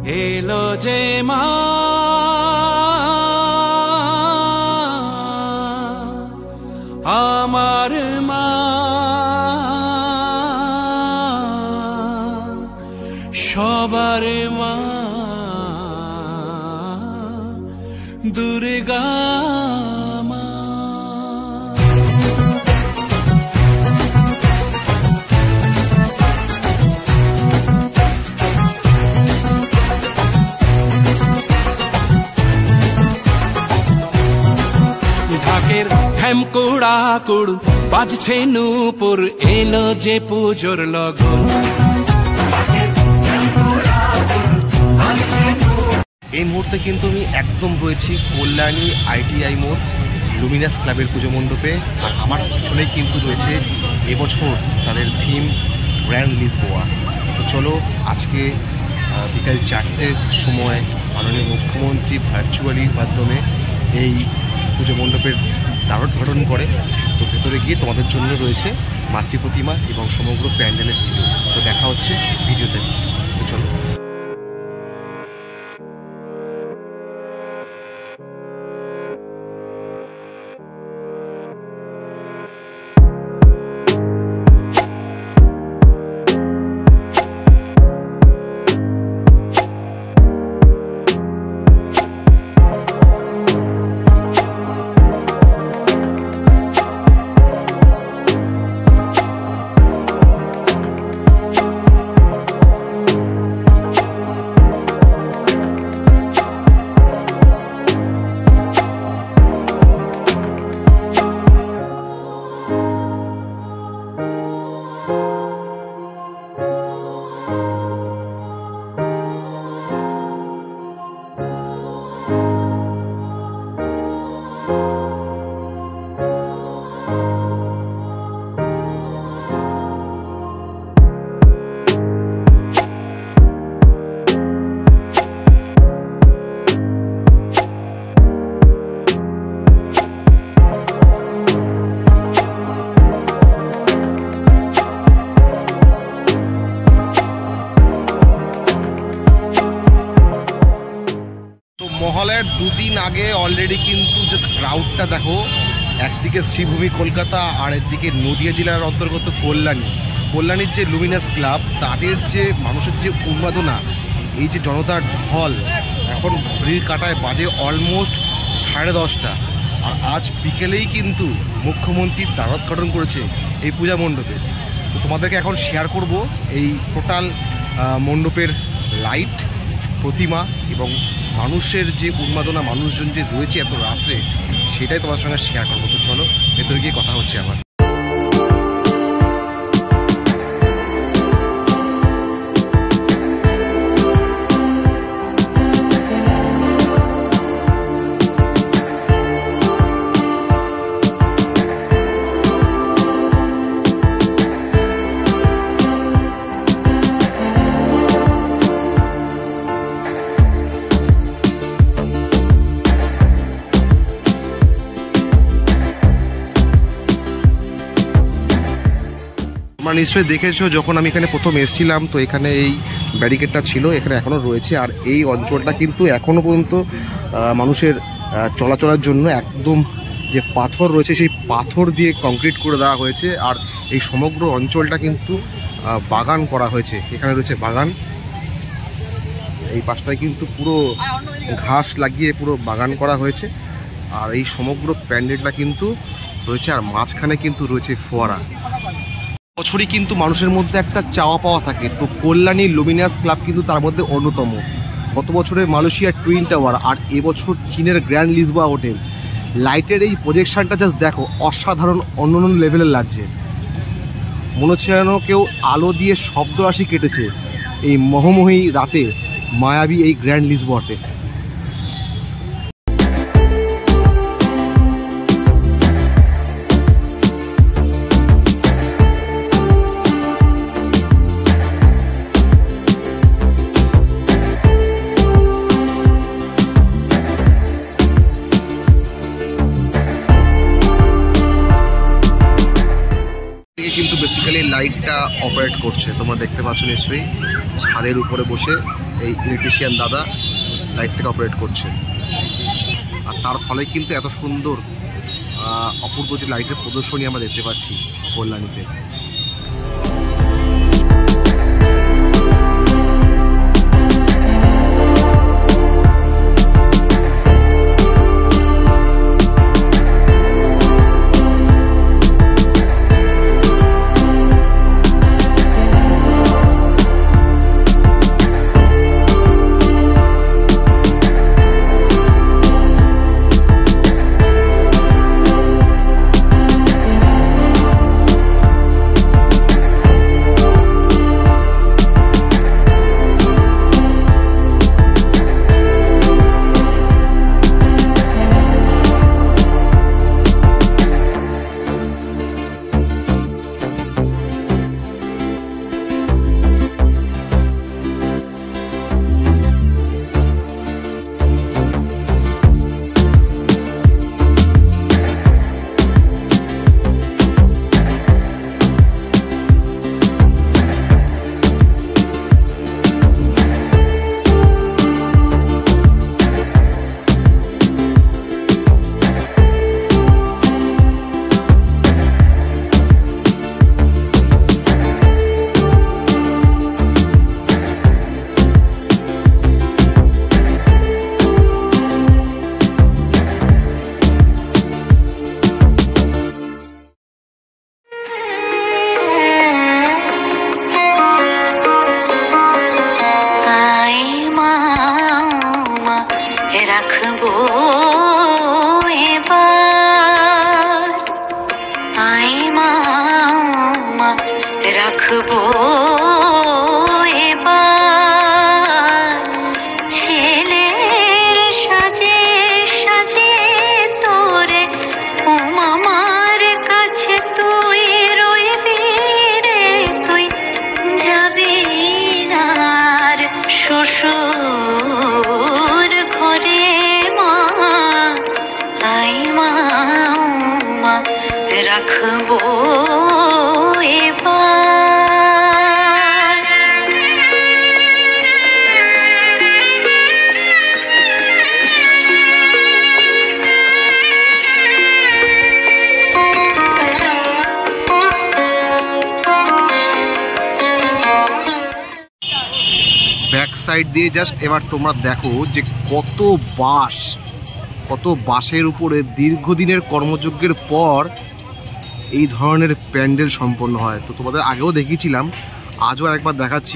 এলো যে মা আমার মা, সবার মা দুর্গা মা। ঢাকের ঢ্যামকুড়া কুড় বাজছে নূপুর, এলো যে পুজোর লগন। এই মুহূর্তে কিন্তু আমি একদম রয়েছি কল্যাণী ITI মোড় লুমিনাস ক্লাবের পুজো মণ্ডপে। আর আমার পিছনেই কিন্তু রয়েছে এবছর তাদের থিম গ্র্যান্ড লিসবোয়া। তো চলো আজকে বিকাল 4টের সময় মাননীয় মুখ্যমন্ত্রী ভার্চুয়ালির মাধ্যমে এই পুজো মণ্ডপের দ্বারোদ্ঘাটন করে। তো ভেতরে গিয়ে তোমাদের জন্য রয়েছে মাতৃ প্রতিমা এবং সমগ্র প্যান্ডেলের ভিডিও। তো দেখা হচ্ছে ভিডিওতে। তো চলো। মহালয়ার দুদিন আগে অলরেডি কিন্তু জাস্ট ক্রাউডটা দেখো, একদিকে শ্রীভূমি কলকাতা আর একদিকে নদিয়া জেলার অন্তর্গত কল্যাণীর যে লুমিনাস ক্লাব, তাদের যে মানুষের যে উন্মাদনা, এই যে জনতার ঢল, এখন ঘড়ির কাঁটায় বাজে অলমোস্ট 10:30। আর আজ বিকেলেই কিন্তু মুখ্যমন্ত্রী দ্বারোদ্ঘাটন করেছে এই পূজা মণ্ডপে। তো তোমাদেরকে এখন শেয়ার করব এই টোটাল মণ্ডপের লাইট, প্রতিমা এবং মানুষের যে উন্মাদনা, মানুষজন যে রয়েছে এত রাত্রে, সেটাই তোমার সঙ্গে শেয়ার করবো। তো চলো ভেতরে গিয়ে কথা হচ্ছে আবার। তোমরা নিশ্চয়ই দেখেছো যখন আমি এখানে প্রথম এসেছিলাম, তো এখানে এই ব্যারিকেডটা ছিল, এখানে এখনও রয়েছে। আর এই অঞ্চলটা কিন্তু এখনও পর্যন্ত মানুষের চলাচলের জন্য একদম যে পাথর রয়েছে সেই পাথর দিয়ে কংক্রিট করে দেওয়া হয়েছে। আর এই সমগ্র অঞ্চলটা কিন্তু বাগান করা হয়েছে। এখানে রয়েছে বাগান, এই পাশটায় কিন্তু পুরো ঘাস লাগিয়ে পুরো বাগান করা হয়েছে। আর এই সমগ্র প্যান্ডেলটা কিন্তু রয়েছে, আর মাঝখানে কিন্তু রয়েছে ফোয়ারা। বছরই কিন্তু মানুষের মধ্যে একটা চাওয়া পাওয়া থাকে, তো কল্যাণী লুমিনাস ক্লাব কিন্তু তার মধ্যে অন্যতম। গত বছরের মালয়েশিয়ার টুইন টাওয়ার, আর এবছর চীনের গ্র্যান্ড লিসবোয়া হোটেল। লাইটের এই প্রজেকশনটা জাস্ট দেখো, অসাধারণ অন্য লেভেলের লাগছে। মনে হচ্ছে যেন কেউ আলো দিয়ে শব্দরাশি কেটেছে এই মহোময়ী রাতে, মায়াবী এই গ্র্যান্ড লিসবোয়াতে। কিন্তু বেসিক্যালি লাইটটা অপারেট করছে, তোমরা দেখতে পাচ্ছ নিশ্চয়ই, ছাদের উপরে বসে এই ইলেকট্রিশিয়ান দাদা লাইটটাকে অপারেট করছে, আর তার ফলে কিন্তু এত সুন্দর অপূর্ব যে লাইটের প্রদর্শনী আমরা দেখতে পাচ্ছি কল্যাণীতে। ব্যাক সাইড দিয়ে জাস্ট এবার তোমরা দেখো যে কত বাঁশের উপরে দীর্ঘদিনের কর্মযজ্ঞের পর এই ধরনের প্যান্ডেল সম্পন্ন হয়। তো তোমাদের আগেও দেখিয়েছিলাম, আজও একবার দেখাচ্ছি।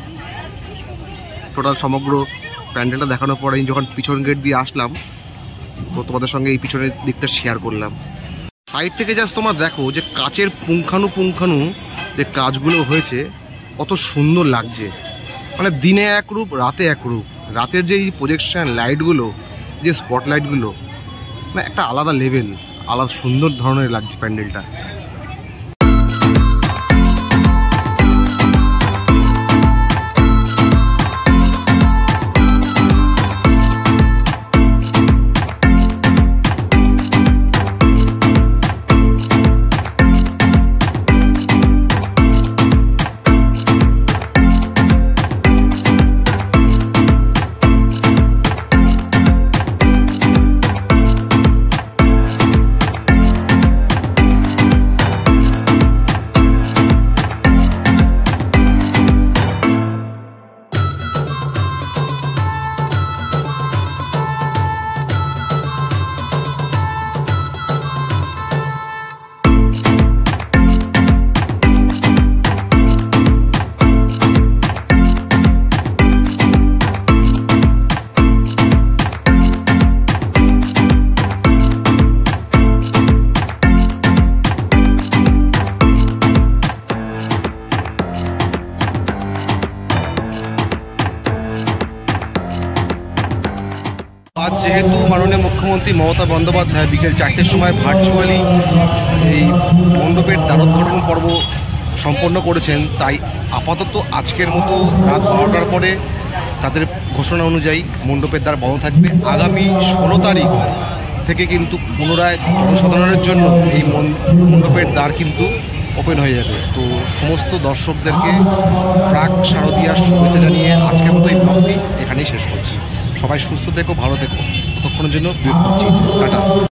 টোটাল সমগ্র প্যান্ডেলটা দেখানোর পরে যখন পিছন গেট দিয়ে আসলাম, তো তোমাদের সঙ্গে এই পিছনের দিকটা শেয়ার করলাম। সাইড থেকে জাস্ট তোমরা দেখো যে কাচের পুঙ্খানু যে কাজগুলো হয়েছে কত সুন্দর লাগছে। মানে দিনে এক রূপ, রাতে এক রূপ। রাতের যে এই প্রজেকশন লাইটগুলো, যে স্পটলাইটগুলো, মানে একটা আলাদা লেভেল, আলাদা সুন্দর ধরনের লাগছে প্যান্ডেলটা। আজ যেহেতু মাননীয় মুখ্যমন্ত্রী মমতা বন্দ্যোপাধ্যায় বিকেল 4টের সময় ভার্চুয়ালি এই মণ্ডপের দ্বারোদ্ঘাটন পর্ব সম্পন্ন করেছেন, তাই আপাতত আজকের মতো রাত 12টার পরে তাদের ঘোষণা অনুযায়ী মণ্ডপের দ্বার বন্ধ থাকবে। আগামী 16 তারিখ থেকে কিন্তু পুনরায় জনসাধারণের জন্য এই মণ্ডপের দ্বার কিন্তু ওপেন হয়ে যাবে। তো সমস্ত দর্শকদেরকে প্রাক শারদীয়ার শুভেচ্ছা জানিয়ে আজকের মতো এই ব্লগটি এখানেই শেষ করছি। সবাই সুস্থ থেকো, ভালো থেকো, ততক্ষণের জন্য বিরতি নিচ্ছি, টাটা।